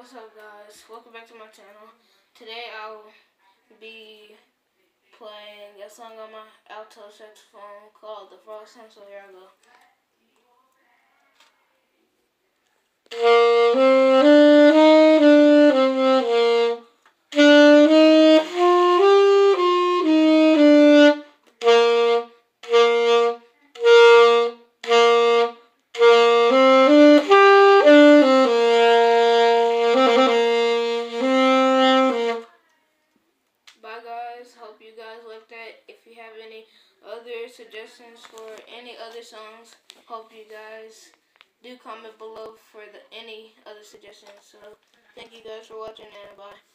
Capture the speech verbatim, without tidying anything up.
What's up, guys? Welcome back to my channel. Today I'll be playing a song on my alto saxophone called The Frog Song, so here I go. Bye guys, hope you guys liked that. If you have any other suggestions for any other songs, hope you guys do comment below for the any other suggestions. So thank you guys for watching and bye.